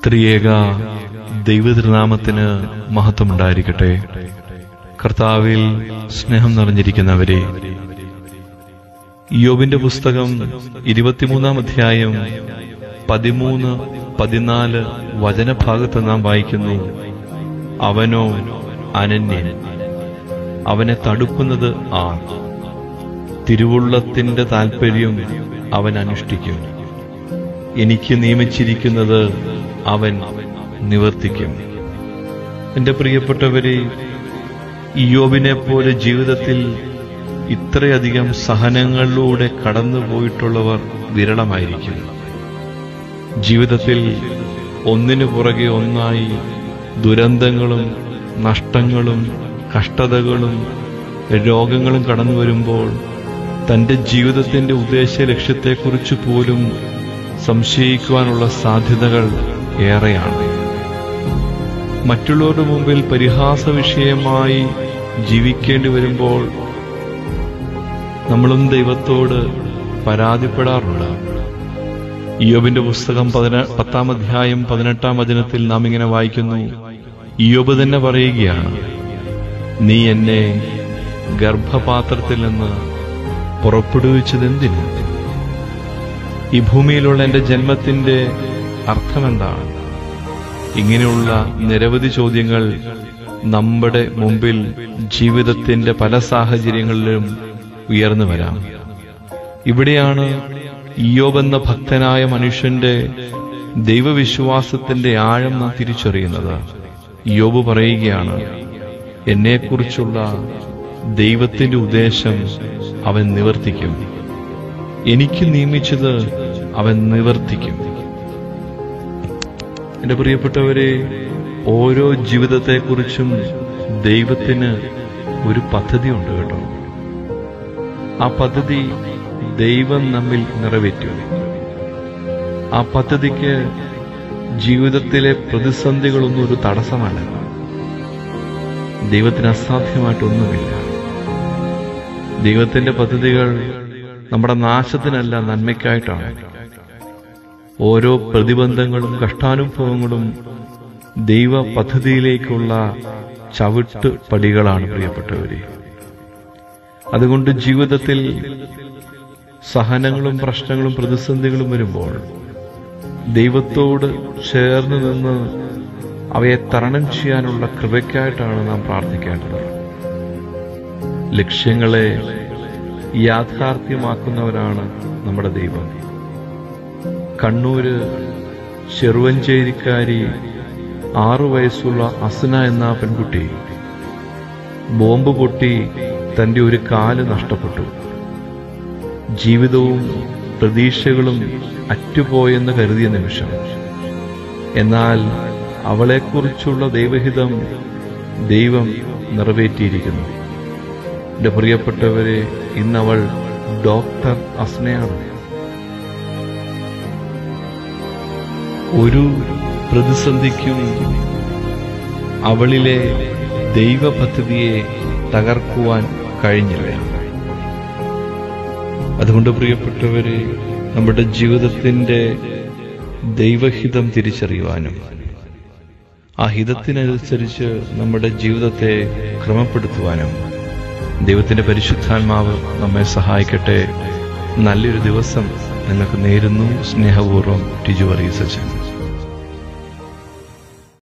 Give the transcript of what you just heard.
ത്രിയേക ദൈവതിരുനാമത്തിന് മഹത്വമുണ്ടായിരിക്കട്ടെ. കർത്താവിൽ സ്നേഹം നിറഞ്ഞിരിക്കുന്നവരെ, യോബിന്റെ പുസ്തകം 23-ാം അധ്യായം 13-14 വചനഭാഗത്ത് നാം വായിക്കുന്നു, അവനോ അനന്യൻ, അവനെ തടുക്കുന്നത് ആർ? തിരുവുള്ളത്തിന്റെ താൽപര്യം അവൻ അനുഷ്ഠിക്കും. എനിക്ക് നിയമിച്ചിരിക്കുന്നത് അവൻ നിവർത്തിക്കും. എന്റെ പ്രിയപ്പെട്ടവരെ, ഇയ്യോബിനെ പോലെ ജീവിതത്തിൽ ഇത്രയധികം സഹനങ്ങളിലൂടെ കടന്നുപോയിട്ടുള്ളവർ വിരളമായിരിക്കും. ജീവിതത്തിൽ ഒന്നിനു പുറകെ ഒന്നായി ദുരന്തങ്ങളും നഷ്ടങ്ങളും കഷ്ടതകളും രോഗങ്ങളും കടന്നു വരുമ്പോൾ തന്റെ ജീവിതത്തിന്റെ ഉദ്ദേശ ലക്ഷ്യത്തെക്കുറിച്ച് പോലും സംശയിക്കുവാനുള്ള സാധ്യതകൾ ഏറെയാണ്. മറ്റുള്ളവരുടെ മുമ്പിൽ പരിഹാസ വിഷയമായി ജീവിക്കേണ്ടി വരുമ്പോൾ നമ്മളും ദൈവത്തോട് പരാതിപ്പെടാറുണ്ട്. ഇയ്യോബിന്റെ പുസ്തകം 10-ാം അധ്യായം 18-ാം വചനത്തിൽ നാം ഇങ്ങനെ വായിക്കുന്നു, ഇയ്യോബ് തന്നെ പറയുകയാണ്, നീ എന്നെ ഗർഭപാത്രത്തിൽ നിന്ന് പുറപ്പെടുവിച്ചതെന്തിന്? ഈ ഭൂമിയിലുള്ള എന്റെ ജന്മത്തിന്റെ അർത്ഥമെന്താണ്? ഇങ്ങനെയുള്ള നിരവധി ചോദ്യങ്ങൾ നമ്മുടെ മുമ്പിൽ ജീവിതത്തിന്റെ പല സാഹചര്യങ്ങളിലും ഉയർന്നു വരാം. ഇവിടെയാണ് ഇയ്യോബ് എന്ന ഭക്തനായ മനുഷ്യന്റെ ദൈവവിശ്വാസത്തിന്റെ ആഴം നാം തിരിച്ചറിയുന്നത്. ഇയ്യോബ് പറയുകയാണ്, എന്നെക്കുറിച്ചുള്ള ദൈവത്തിന്റെ ഉദ്ദേശം അവൻ നിവർത്തിക്കും. എനിക്ക് നിയമിച്ചത് അവൻ നിവർത്തിക്കും. എന്റെ പ്രിയപ്പെട്ടവരെ, ഓരോ ജീവിതത്തെക്കുറിച്ചും ദൈവത്തിന് ഒരു പദ്ധതിയുണ്ട് കേട്ടോ. ആ പദ്ധതി ദൈവം നമ്മിൽ നിറവേറ്റും. ആ പദ്ധതിക്ക് ജീവിതത്തിലെ പ്രതിസന്ധികളൊന്നും ഒരു തടസ്സമല്ല. ദൈവത്തിന് അസാധ്യമായിട്ടൊന്നുമില്ല. ദൈവത്തിന്റെ പദ്ധതികൾ നമ്മുടെ നാശത്തിനല്ല, നന്മയ്ക്കായിട്ടാണ്. ഓരോ പ്രതിബന്ധങ്ങളും കഷ്ടാനുഭവങ്ങളും ദൈവ പദ്ധതിയിലേക്കുള്ള ചവിട്ട് പടികളാണ് പ്രിയപ്പെട്ടവരെ. അതുകൊണ്ട് ജീവിതത്തിൽ സഹനങ്ങളും പ്രശ്നങ്ങളും പ്രതിസന്ധികളും വരുമ്പോൾ ദൈവത്തോട് ചേർന്ന് നിന്ന് അവയെ തരണം ചെയ്യാനുള്ള കൃപയ്ക്കായിട്ടാണ് നാം പ്രാർത്ഥിക്കേണ്ടത്. ലക്ഷ്യങ്ങളെ യാഥാർത്ഥ്യമാക്കുന്നവരാണ് നമ്മുടെ ദൈവം. കണ്ണൂര് ചെറുവഞ്ചേരിക്കാരി 6 വയസ്സുള്ള അസ്ന എന്ന പെൺകുട്ടി ബോംബ് പൊട്ടി തന്റെ ഒരു കാല് നഷ്ടപ്പെട്ടു. ജീവിതവും പ്രതീക്ഷകളും അറ്റുപോയെന്ന് കരുതിയ നിമിഷം, എന്നാൽ അവളെക്കുറിച്ചുള്ള ദൈവഹിതം ദൈവം നിറവേറ്റിയിരിക്കുന്നു. എന്റെ പ്രിയപ്പെട്ടവരെ, ഇന്നവൾ ഡോക്ടർ അസ്നയാണ്. ഒരു പ്രതിസന്ധിക്കും അവളിലെ ദൈവപദ്ധതിയെ തകർക്കുവാൻ കഴിഞ്ഞില്ല. അതുകൊണ്ട് പ്രിയപ്പെട്ടവരെ, നമ്മുടെ ജീവിതത്തിന്റെ ദൈവഹിതം തിരിച്ചറിയുവാനും ആ ഹിതത്തിനനുസരിച്ച് നമ്മുടെ ജീവിതത്തെ ക്രമപ്പെടുത്തുവാനും ദൈവത്തിന്റെ പരിശുദ്ധാത്മാവ് നമ്മെ സഹായിക്കട്ടെ. നല്ലൊരു ദിവസം നിങ്ങൾക്ക് നേരുന്നു. സ്നേഹപൂർവ്വം ടിജു വർഗീസ് അച്ഛൻ.